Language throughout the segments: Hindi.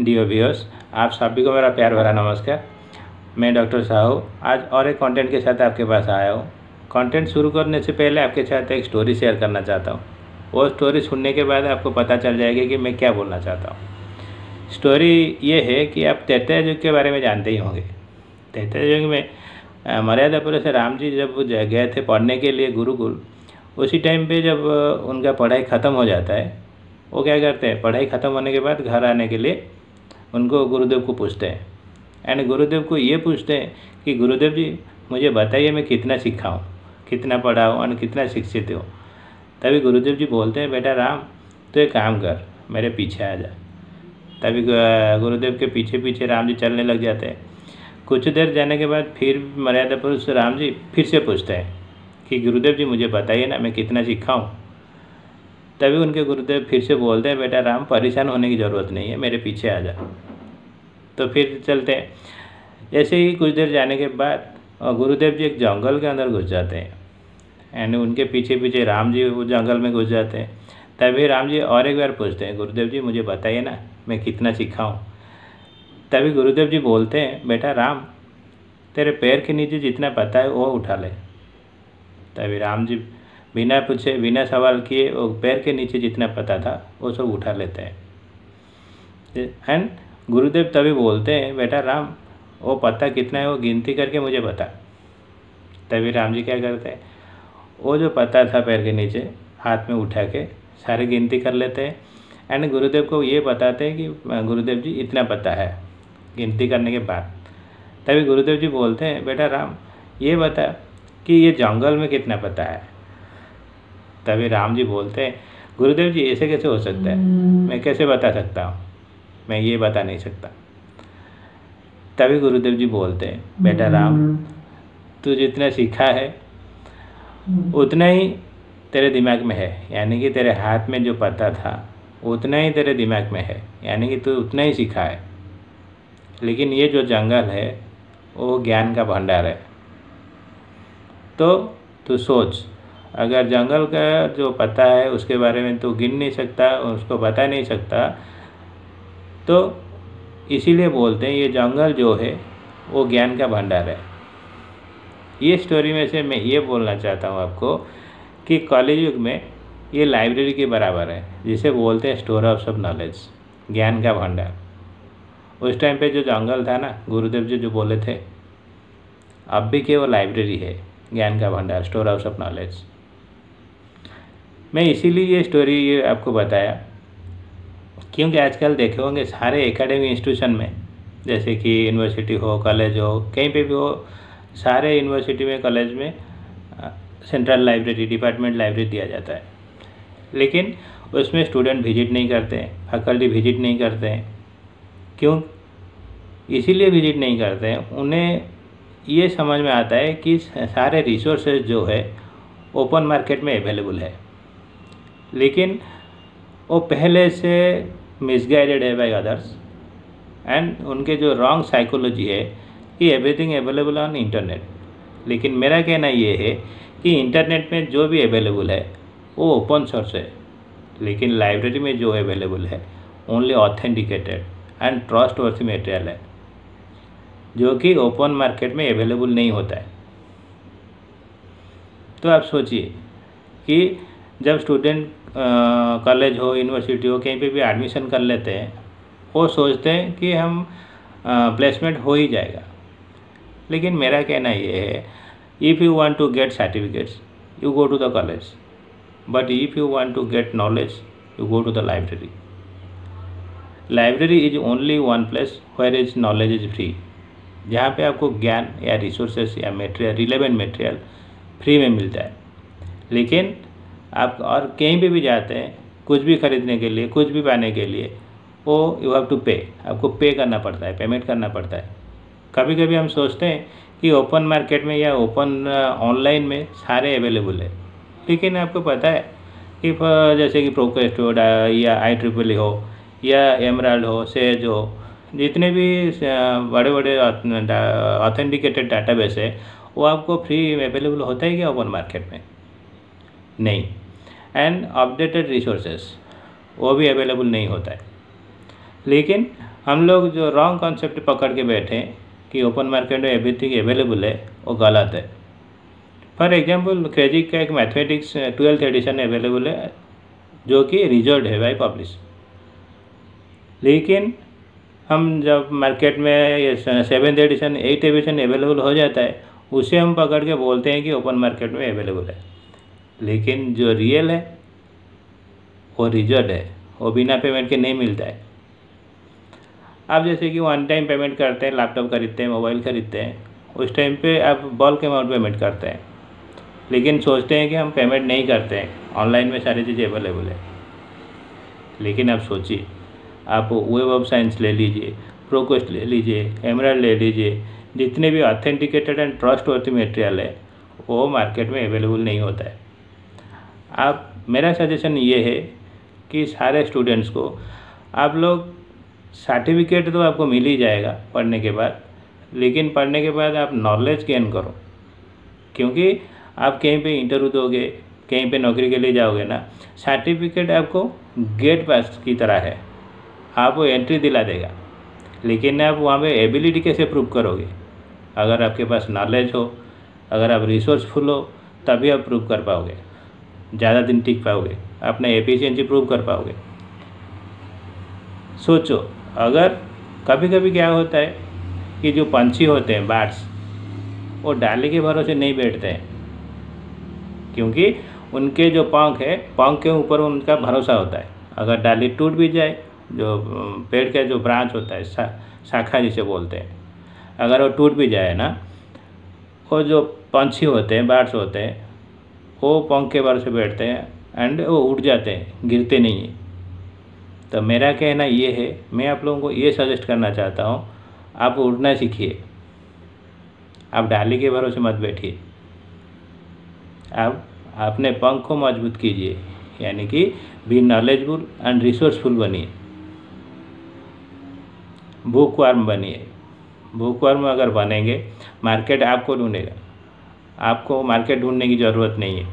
डियर व्यूअर्स, आप सभी को मेरा प्यार भरा नमस्कार। मैं डॉक्टर साहू आज और एक कंटेंट के साथ आपके पास आया हूँ। कंटेंट शुरू करने से पहले आपके साथ एक स्टोरी शेयर करना चाहता हूँ। वो स्टोरी सुनने के बाद आपको पता चल जाएगा कि मैं क्या बोलना चाहता हूँ। स्टोरी ये है कि आप त्रेता युग के बारे में जानते ही होंगे। त्रेता युग में मर्यादापुर से राम जी जब गए थे पढ़ने के लिए गुरुकुल, उसी टाइम पे जब उनका पढ़ाई ख़त्म हो जाता है, वो क्या करते हैं, पढ़ाई ख़त्म होने के बाद घर आने के लिए उनको गुरुदेव को पूछते हैं एंड गुरुदेव को ये पूछते हैं कि गुरुदेव जी मुझे बताइए मैं कितना सीखा हूँ, कितना पढ़ा हूँ और कितना शिक्षित हूँ। तभी गुरुदेव जी बोलते हैं, बेटा राम तो एक काम कर, मेरे पीछे आ जा। तभी गुरुदेव के पीछे पीछे राम जी चलने लग जाते हैं। कुछ देर जाने के बाद फिर मर्यादा पुरुष राम जी फिर से पूछते हैं कि गुरुदेव जी मुझे बताइए ना मैं कितना सीखा हूँ। तभी उनके गुरुदेव फिर से बोलते हैं, बेटा राम परेशान होने की ज़रूरत नहीं है, मेरे पीछे आ जा। तो फिर चलते हैं। ऐसे ही कुछ देर जाने के बाद गुरुदेव जी एक जंगल के अंदर घुस जाते हैं एंड उनके पीछे पीछे राम जी वो जंगल में घुस जाते हैं। तभी राम जी और एक बार पूछते हैं, गुरुदेव जी मुझे बताइए ना मैं कितना सीखा हूँ। तभी गुरुदेव जी बोलते हैं, बेटा राम तेरे पैर के नीचे जितना पता है वो उठा ले। तभी राम जी बिना पूछे बिना सवाल किए वो पैर के नीचे जितना पता था वो सब उठा लेते हैं। एंड गुरुदेव तभी बोलते हैं, बेटा राम वो पता कितना है वो गिनती करके मुझे बता। तभी राम जी क्या करते हैं, वो जो पता था पैर के नीचे हाथ में उठा के सारे गिनती कर लेते हैं एंड गुरुदेव को ये बताते हैं कि गुरुदेव जी इतना पता है गिनती करने के बाद। तभी गुरुदेव जी बोलते हैं, बेटा राम ये बता कि ये जंगल में कितना पता है। तभी राम जी बोलते हैं, गुरुदेव जी ऐसे कैसे हो सकता है, मैं कैसे बता सकता हूँ, मैं ये बता नहीं सकता। तभी गुरुदेव जी बोलते हैं, बेटा राम तू जितना सीखा है उतना ही तेरे दिमाग में है, यानी कि तेरे हाथ में जो पता था उतना ही तेरे दिमाग में है, यानी कि तू उतना ही सीखा है। लेकिन ये जो जंगल है वो ज्ञान का भंडार है। तो तू सोच, अगर जंगल का जो पता है उसके बारे में तू गिन नहीं सकता, उसको बता नहीं सकता, तो इसीलिए बोलते हैं ये जंगल जो है वो ज्ञान का भंडार है। ये स्टोरी में से मैं ये बोलना चाहता हूँ आपको कि कॉलेज युग में ये लाइब्रेरी के बराबर है, जिसे बोलते हैं स्टोर हाउस ऑफ नॉलेज, ज्ञान का भंडार। उस टाइम पे जो जंगल था ना, गुरुदेव जी जो बोले थे, अब भी के वो लाइब्रेरी है, ज्ञान का भंडार, स्टोर हाउस ऑफ नॉलेज। मैं इसीलिए ये स्टोरी ये आपको बताया क्योंकि आजकल देखे होंगे सारे एकेडमिक इंस्टीट्यूशन में, जैसे कि यूनिवर्सिटी हो, कॉलेज हो, कहीं पे भी हो, सारे यूनिवर्सिटी में कॉलेज में सेंट्रल लाइब्रेरी, डिपार्टमेंट लाइब्रेरी दिया जाता है। लेकिन उसमें स्टूडेंट विजिट नहीं करते हैं, फैकल्टी विजिट नहीं करते हैं। क्यों इसीलिए विजिट नहीं करते हैं, उन्हें ये समझ में आता है कि सारे रिसोर्सेज जो है ओपन मार्केट में अवेलेबल है, लेकिन वो पहले से मिसगाइडेड है बाय अदर्स एंड उनके जो रॉन्ग साइकोलॉजी है कि एवरीथिंग अवेलेबल ऑन इंटरनेट। लेकिन मेरा कहना ये है कि इंटरनेट में जो भी अवेलेबल है वो ओपन सोर्स है, लेकिन लाइब्रेरी में जो अवेलेबल है only authenticated and trustworthy material है, जो कि ओपन मार्केट में अवेलेबल नहीं होता है। तो आप सोचिए कि जब स्टूडेंट कॉलेज हो, यूनिवर्सिटी हो, कहीं पे भी एडमिशन कर लेते हैं, वो सोचते हैं कि हम प्लेसमेंट हो ही जाएगा। लेकिन मेरा कहना ये है, if you want to get certificates you go to the college, but if you want to get knowledge you go to the library. Library is only one place where is knowledge is free, जहाँ पे आपको ज्ञान या रिसोर्सेस या मटेरियल, रिलेवेंट मटेरियल फ्री में मिलता है। लेकिन आप और कहीं भी जाते हैं कुछ भी खरीदने के लिए, कुछ भी पाने के लिए, वो यू हैव टू पे, आपको पे करना पड़ता है, पेमेंट करना पड़ता है। कभी कभी हम सोचते हैं कि ओपन मार्केट में या ओपन ऑनलाइन में सारे अवेलेबल है, लेकिन आपको पता है कि जैसे कि प्रोक्वेस्ट हो या IEEE हो या एमराल्ड हो, सेज हो, जितने भी बड़े बड़े ऑथेंटिकेटेड डाटाबेस है वो आपको फ्री अवेलेबल होता है क्या ओपन मार्केट में? नहीं। एंड अपडेटेड रिसोर्सेस वो भी अवेलेबल नहीं होता है। लेकिन हम लोग जो रॉन्ग कॉन्सेप्ट पकड़ के बैठे हैं कि ओपन मार्केट में एवरीथिंग अवेलेबल है, वो गलत है। फॉर एग्जांपल क्रेजिक का एक मैथमेटिक्स 12th एडिशन अवेलेबल है जो कि रिजर्व्ड है बाय पब्लिश, लेकिन हम जब मार्केट में ये 7th addition 8th addition available हो जाता है, उसे हम पकड़ के बोलते हैं कि ओपन मार्केट में अवेलेबल है, लेकिन जो रियल है वो रिजर्व्ड है, वो बिना पेमेंट के नहीं मिलता है। आप जैसे कि वन टाइम पेमेंट करते हैं, लैपटॉप खरीदते हैं, मोबाइल खरीदते हैं, उस टाइम पे आप बल्क अमाउंट पेमेंट करते हैं, लेकिन सोचते हैं कि हम पेमेंट नहीं करते हैं, ऑनलाइन में सारी चीज़ें अवेलेबल है। लेकिन आप सोचिए, आप वेब ऑफ साइंस ले लीजिए, प्रोक्वेस्ट ले लीजिए, एमराल्ड ले लीजिए, जितने भी ऑथेंटिकेटेड एंड ट्रस्टवर्थी मटेरियल है वो मार्केट में अवेलेबल नहीं होता है। आप, मेरा सजेशन ये है कि सारे स्टूडेंट्स को आप लोग, सर्टिफिकेट तो आपको मिल ही जाएगा पढ़ने के बाद, लेकिन पढ़ने के बाद आप नॉलेज गेन करो, क्योंकि आप कहीं पे इंटरव्यू दोगे, कहीं पे नौकरी के लिए जाओगे ना, सर्टिफिकेट आपको गेट पास की तरह है, आपको एंट्री दिला देगा, लेकिन आप वहाँ पे एबिलिटी कैसे प्रूव करोगे? अगर आपके पास नॉलेज हो, अगर आप रिसोर्सफुल हो, तभी आप प्रूव कर पाओगे, ज़्यादा दिन टिक पाओगे, अपना एफिशिएंसी प्रूव कर पाओगे। सोचो, अगर कभी कभी क्या होता है कि जो पंछी होते हैं, बर्ड्स, वो डाली के भरोसे नहीं बैठते हैं, क्योंकि उनके जो पंख है, पंख के ऊपर उनका भरोसा होता है। अगर डाली टूट भी जाए, जो पेड़ का जो ब्रांच होता है, शाखा जिसे बोलते हैं, अगर वो टूट भी जाए ना, वो जो पंछी होते हैं, बर्ड्स होते हैं, वो पंख के भरोसे बैठते हैं एंड वो उड़ जाते हैं, गिरते नहीं हैं। तो मेरा कहना ये है, मैं आप लोगों को ये सजेस्ट करना चाहता हूँ, आप उड़ना सीखिए, आप डाली के भरोसे मत बैठिए, आप अपने पंख को मजबूत कीजिए, यानी कि बी नॉलेजफुल एंड रिसोर्सफुल बनिए, बुकवर्म बनिए। बुकवर्म अगर बनेंगे, मार्केट आपको ढूंढेगा, आपको मार्केट ढूंढने की ज़रूरत नहीं है।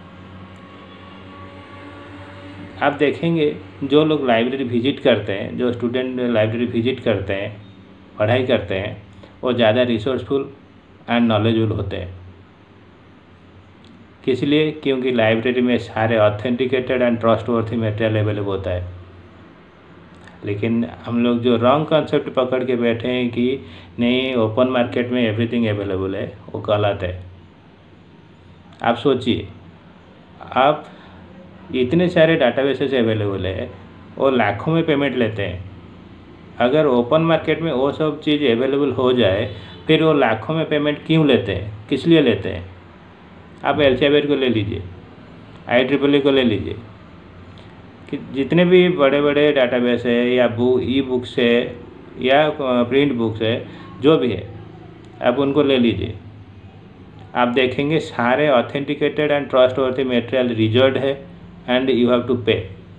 आप देखेंगे जो लोग लाइब्रेरी विजिट करते हैं, जो स्टूडेंट लाइब्रेरी विजिट करते हैं, पढ़ाई करते हैं, वो ज़्यादा रिसोर्सफुल एंड नॉलेजफुल होते हैं। किस लिए? क्योंकि लाइब्रेरी में सारे authenticated and trustworthy material available होता है। लेकिन हम लोग जो रॉन्ग कॉन्सेप्ट पकड़ के बैठे हैं कि नहीं ओपन मार्केट में एवरीथिंग अवेलेबल है, वो गलत है। आप सोचिए, आप इतने सारे डाटाबेसेस अवेलेबल है, वो लाखों में पेमेंट लेते हैं। अगर ओपन मार्केट में वो सब चीज़ अवेलेबल हो जाए, फिर वो लाखों में पेमेंट क्यों लेते हैं, किस लिए लेते हैं? आप एल्सेवियर को ले लीजिए, IEEE को ले लीजिए, कि जितने भी बड़े बड़े डाटाबेस है या ई बुक्स है या प्रिंट बुक्स है, जो भी है, आप उनको ले लीजिए। आप देखेंगे सारे authenticated and trustworthy material reserved है and you have to pay.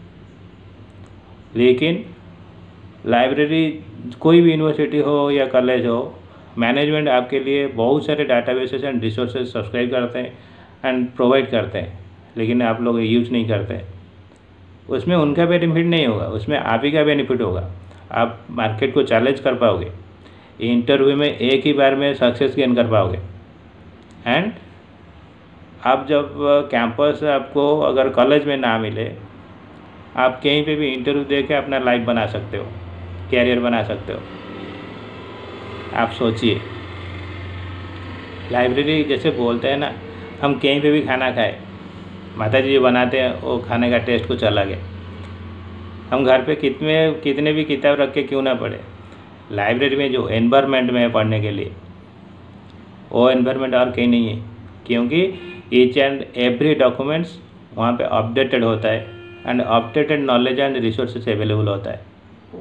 लेकिन लाइब्रेरी, कोई भी यूनिवर्सिटी हो या कॉलेज हो, मैनेजमेंट आपके लिए बहुत सारे डाटाबेसेस एंड रिसोर्सेज सब्सक्राइब करते हैं एंड प्रोवाइड करते हैं, लेकिन आप लोग यूज़ नहीं करते। उसमें उनका बेनिफिट नहीं होगा, उसमें आप ही का बेनिफिट होगा। आप मार्केट को चैलेंज कर पाओगे, इंटरव्यू में एक ही बार में सक्सेस गेन कर पाओगे, एंड आप जब कैंपस आपको अगर कॉलेज में ना मिले, आप कहीं पे भी इंटरव्यू दे के अपना लाइफ बना सकते हो, कैरियर बना सकते हो। आप सोचिए, लाइब्रेरी जैसे बोलते हैं ना, हम कहीं पे भी खाना खाए, माता जी बनाते हैं, वो खाने का टेस्ट कुछ अलग है। हम घर पे कितने भी किताब रख के क्यों ना पढ़े, लाइब्रेरी में जो एनवायरनमेंट में है पढ़ने के लिए, वो एनवायरनमेंट और कहीं नहीं है, क्योंकि ईच एंड एवरी डॉक्यूमेंट्स वहाँ पे अपडेटेड होता है and updated knowledge and resources available होता है।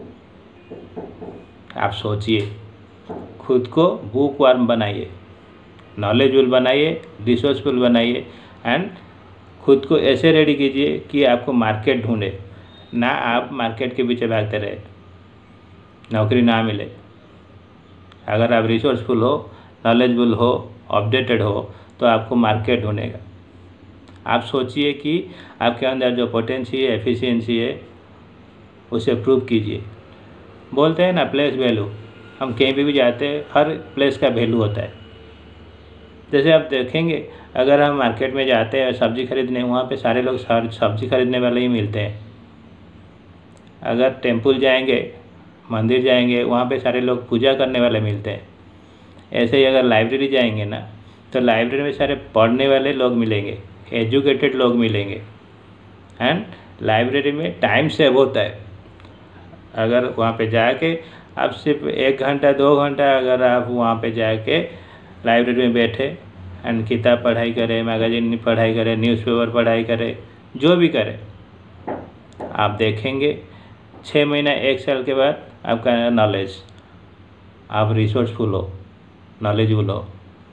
आप सोचिए, खुद को बुकवर्म बनाइए, नॉलेजफुल बनाइए, रिसोर्सफुल बनाइए, एंड खुद को ऐसे रेडी कीजिए कि आपको मार्केट ढूंढे, ना आप मार्केट के पीछे भागते रहे, नौकरी ना मिले। अगर आप रिसोर्सफुल हो, नॉलेजफुल हो, अपडेटेड हो, तो आपको मार्केट ढूंढेगा। आप सोचिए कि आपके अंदर जो पोटेंसी है, एफिशिएंसी है, उसे प्रूव कीजिए, बोलते हैं ना प्लेस वैल्यू, हम कहीं पे भी जाते हैं हर प्लेस का वैल्यू होता है। जैसे आप देखेंगे अगर हम मार्केट में जाते हैं सब्ज़ी खरीदने, वहाँ पे सारे लोग सब्ज़ी खरीदने वाले ही मिलते हैं। अगर टेम्पल जाएंगे, मंदिर जाएंगे, वहाँ पे सारे लोग पूजा करने वाले मिलते हैं। ऐसे ही अगर लाइब्रेरी जाएंगे ना, तो लाइब्रेरी में सारे पढ़ने वाले लोग मिलेंगे, एजुकेटेड लोग मिलेंगे। एंड लाइब्रेरी में टाइम सेव होता है। अगर वहाँ पे जाके आप सिर्फ 1 घंटा 2 घंटा अगर आप वहाँ पे जाके लाइब्रेरी में बैठे एंड किताब पढ़ाई करें, मैगज़ीन पढ़ाई करें, न्यूज़पेपर पढ़ाई करें, जो भी करें, आप देखेंगे 6 महीना 1 साल के बाद आपका नॉलेज, आप रिसोर्सफुल हो, नॉलेजफुल हो।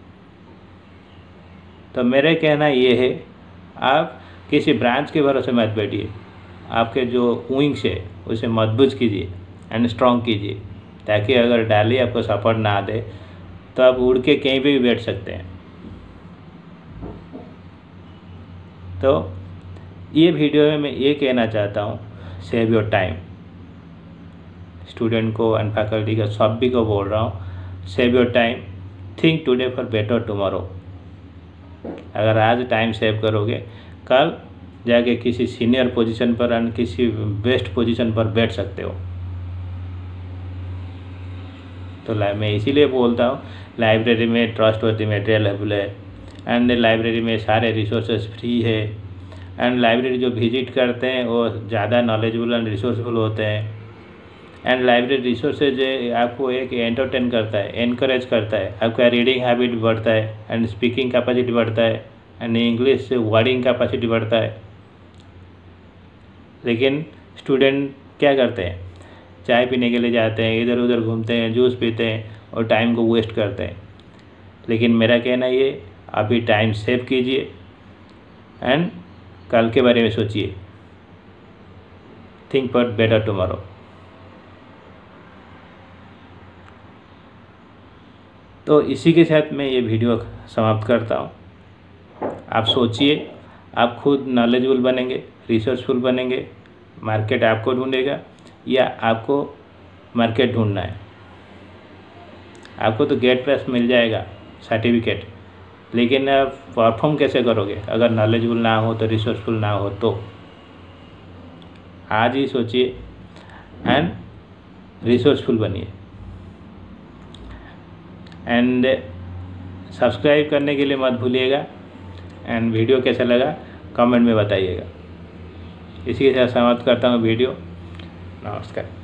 तो मेरा कहना ये है, आप किसी ब्रांच के भरोसे मत बैठिए, आपके जो विंग्स है उसे मजबूत कीजिए एंड स्ट्रॉन्ग कीजिए, ताकि अगर डाली आपको सपोर्ट ना दे तो आप उड़ के कहीं पे भी बैठ सकते हैं। तो ये वीडियो में मैं ये कहना चाहता हूँ, सेव योर टाइम। स्टूडेंट को एंड फैकल्टी का सभी को बोल रहा हूँ, save your time, think today for better tomorrow. अगर आज टाइम सेव करोगे, कल जाके किसी सीनियर पोजीशन पर एंड किसी बेस्ट पोजीशन पर बैठ सकते हो। तो मैं इसीलिए बोलता हूँ, लाइब्रेरी में ट्रस्टवर्दी मटेरियल अवेलेबल है एंड लाइब्रेरी में सारे रिसोर्सेज फ्री है। एंड लाइब्रेरी जो विजिट करते हैं वो ज़्यादा नॉलेजफुल एंड रिसोर्सफुल होते हैं। एंड लाइब्रेरी रिसोर्सेज आपको एक एंटरटेन करता है, एनकरेज करता है, आपका रीडिंग हैबिट बढ़ता है एंड स्पीकिंग कैपेसिटी बढ़ता है एंड इंग्लिश वर्डिंग कैपेसिटी बढ़ता है। लेकिन स्टूडेंट क्या करते हैं, चाय पीने के लिए जाते हैं, इधर उधर घूमते हैं, जूस पीते हैं और टाइम को वेस्ट करते हैं। लेकिन मेरा कहना ये, अभी टाइम सेव कीजिए एंड कल के बारे में सोचिए, थिंक फॉर बेटर टुमारो। तो इसी के साथ मैं ये वीडियो समाप्त करता हूँ। आप सोचिए, आप खुद नॉलेजफुल बनेंगे, रिसोर्सफुल बनेंगे, मार्केट आपको ढूंढेगा या आपको मार्केट ढूंढना है। आपको तो गेट पास मिल जाएगा, सर्टिफिकेट, लेकिन आप परफॉर्म कैसे करोगे अगर नॉलेजफुल ना हो, तो रिसोर्सफुल ना हो। तो आज ही सोचिए एंड रिसोर्सफुल बनिए। एंड सब्सक्राइब करने के लिए मत भूलिएगा एंड वीडियो कैसा लगा कमेंट में बताइएगा। इसी के साथ समाप्त करता हूँ वीडियो। नमस्कार।